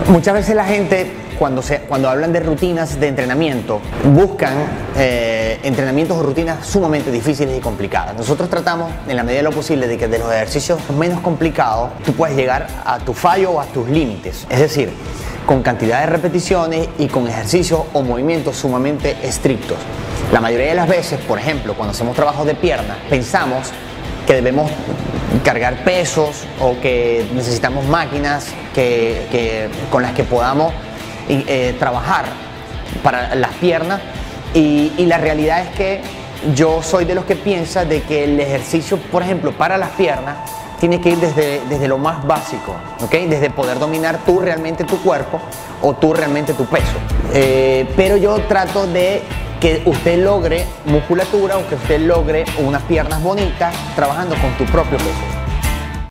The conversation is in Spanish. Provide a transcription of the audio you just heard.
Muchas veces la gente, cuando hablan de rutinas de entrenamiento, buscan entrenamientos o rutinas sumamente difíciles y complicadas. Nosotros tratamos, en la medida de lo posible, de que de los ejercicios menos complicados tú puedes llegar a tu fallo o a tus límites. Es decir, con cantidad de repeticiones y con ejercicios o movimientos sumamente estrictos. La mayoría de las veces, por ejemplo, cuando hacemos trabajos de pierna, pensamos que debemos cargar pesos o que necesitamos máquinas con las que podamos trabajar para las piernas, y la realidad es que yo soy de los que piensa de que el ejercicio, por ejemplo, para las piernas tiene que ir desde lo más básico, ¿okay? Desde poder dominar tú realmente tu cuerpo o tú realmente tu peso, pero yo trato de que usted logre musculatura o que usted logre unas piernas bonitas trabajando con tu propio peso.